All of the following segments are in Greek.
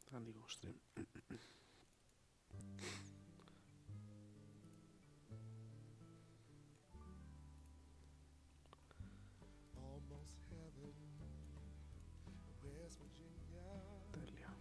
Ανοίγω stream. Τέλεια.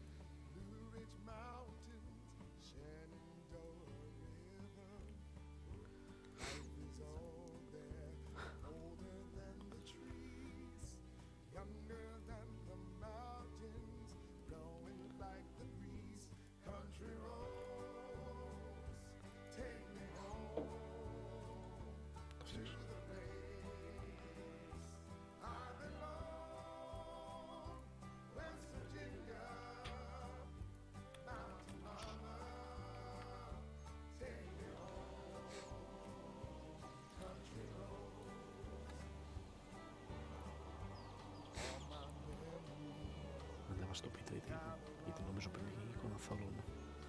Ανέβασα το πίτρα γιατί νομίζω πριν η εικόνα θόλου μου.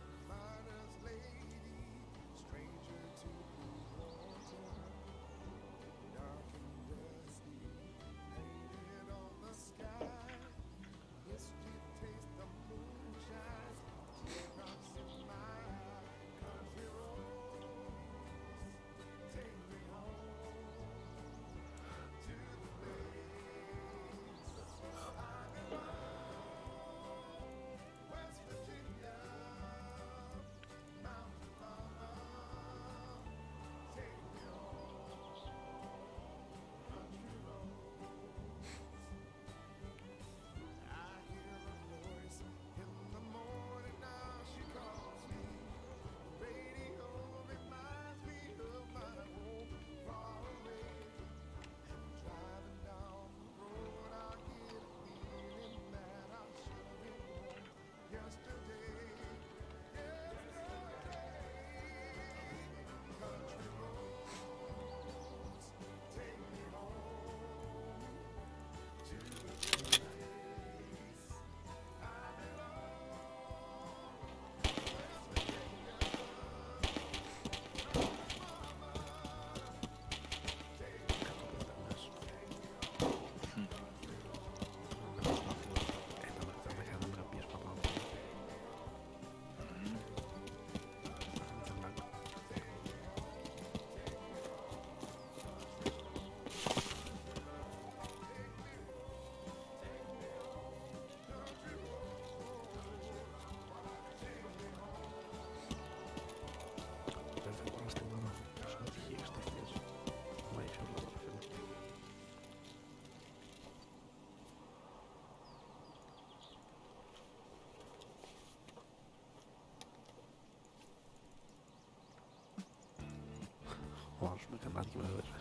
Ο άλλος με κανάλι με έδερε.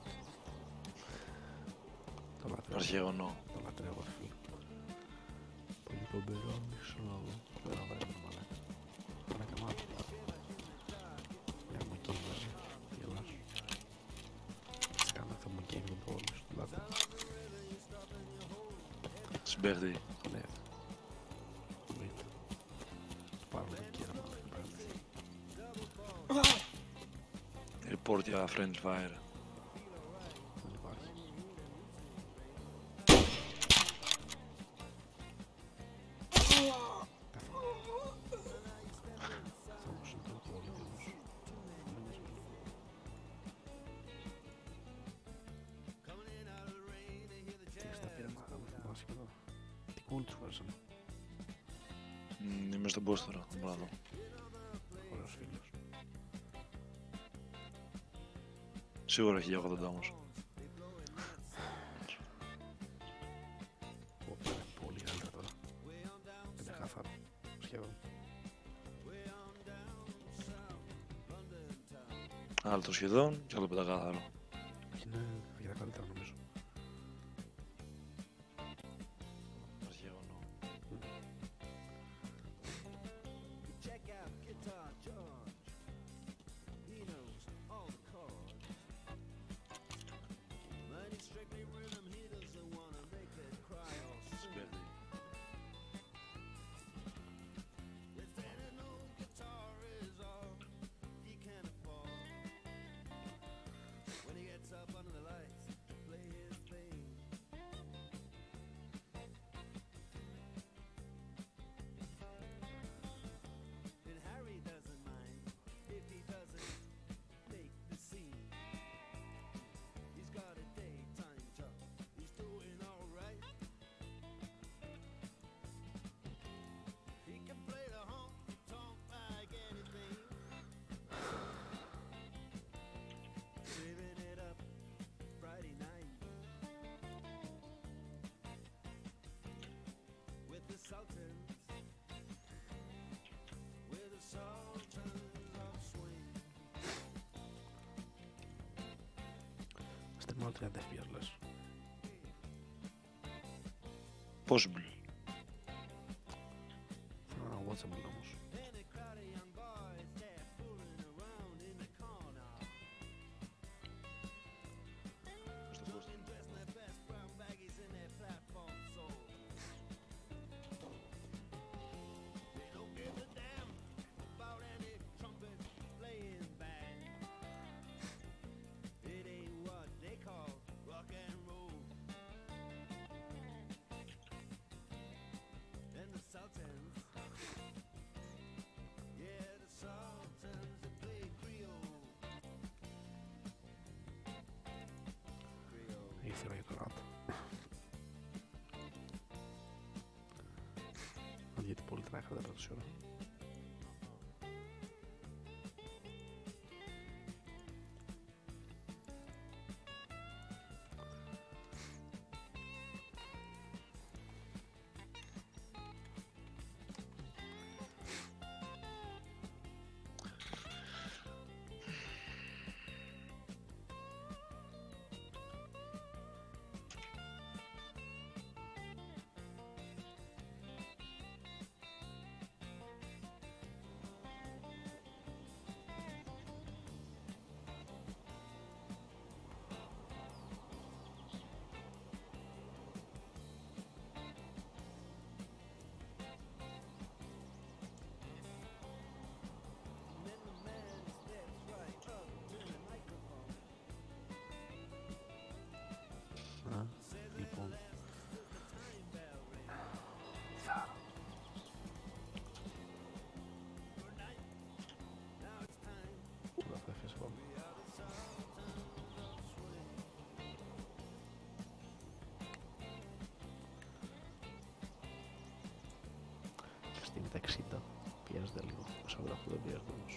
Το λατρεύω. Αρχαίγωνο. Το λατρεύω, φίλε. Πολύ πομπερό, μισό λόγο. Δεν θα βρει μαλάκα. Μαλάκα μάτω. Για μου εκεί μαζί. Γελάς. Κάνω θα μου εκεί με το όλο στο λάθο. Συμπέχτη. Ναι. Εννοείται. Το πάρουμε εκεί ρε μαλάκα. Report για friendly fire. Δεν υπάρχει. Θα μου συντώ το όλο τέλος. Τι στα πήρε μάθαμε στην μπάσκετ εδώ. Τι κούλ τους βάζανε. Είμαι στον post τώρα, δεν μπορώ να δω. Ωραίος φίλος. Σίγουρα 1080 όμως. Πολύ καλύτερα τώρα. Είναι καθαρό. Σχεδόν. Άλλο το σχεδόν και άλλο πεντακάθαρο. Είναι αρκετά καλύτερα νομίζω. Αρχαίγωνο. Συμπέχτη. 30 FPS λες. Possible. Watchable όμως. Ήθελα για το rat. Γιατί πολύ τράχα δεν πέτωσε ώρα. Λοιπόν, όλα θα έφεσαι πάμε. Στη με τα 60 πιέζεται λίγο, το 48 δεν πιέζεται όμως.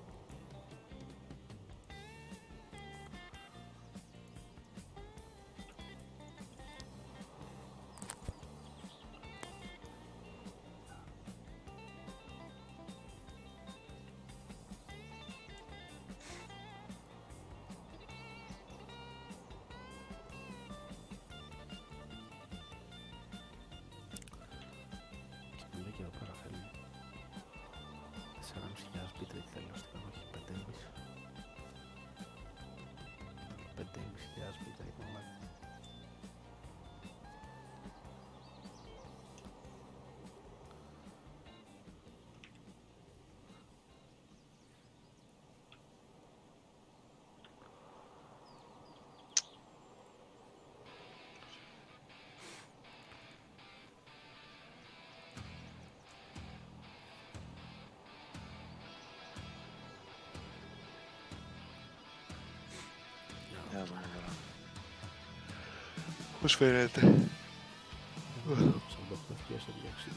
Και εδώ πέρα θέλει 4.500 bitrate θέλει ώστε όχι 5.500 bitrate μαλάκα. Για να δούμε τώρα. Πώς φαίνεται. 48 FPS σε 260.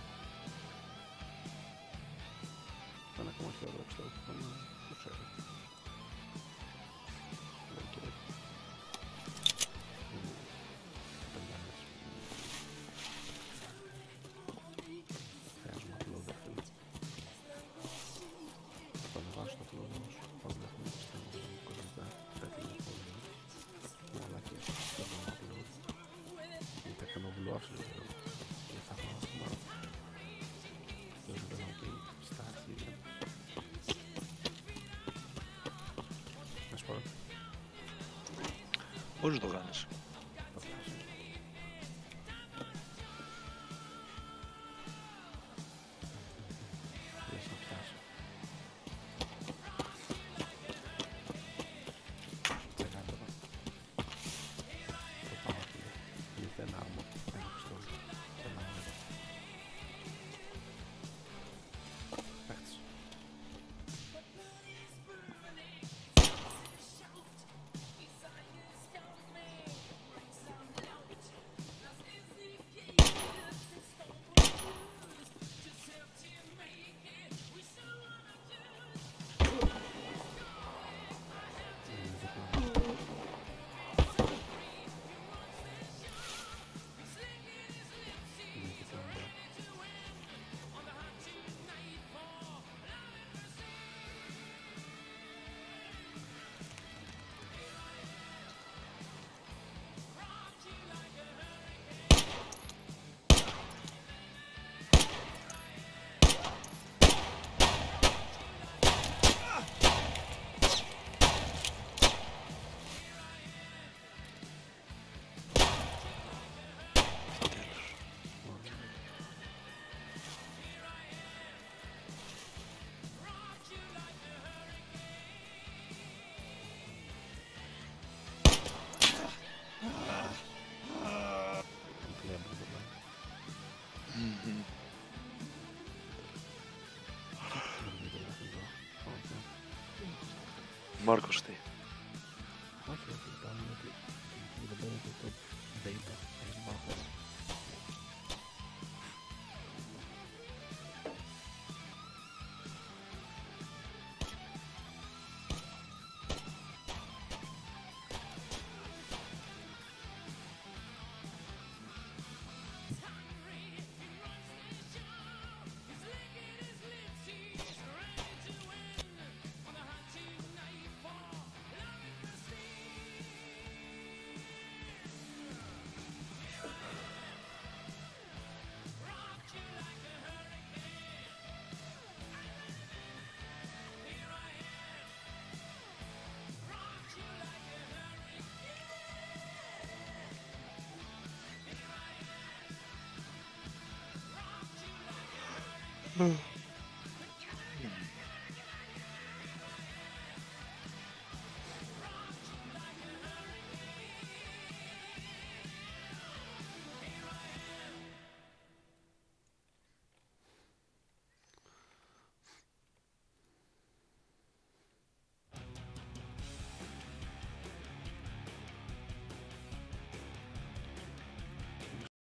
Ένα ακόμα χειρότερο ξέρω που πάμε, δεν ξέρω. Χρειάζομαι upload, φίλε. Θα ανεβάσω το upload όμως, πάντα έχουμε στο 27, πρέπει να πω μαλάκες, θα κάνω upload. Γιατί θα κάνω vlogs λίγο και θα πάω στο μάτι. Δεν θέλω να πει στα αρχίδια. Να σου πω. Πώς το κάνεις. Θα φτάσω. Λες να φτάσω. Τσεκάτε εδώ. Το πάω φίλε. Ήρθε ένα άρμο. Ένα πιστόλι. Και ένα άρμο. Παίχτης. Μάρκος τι. Όχι, όχι, πάμε ότι δεν παίρνω το data. Υπάρχουν.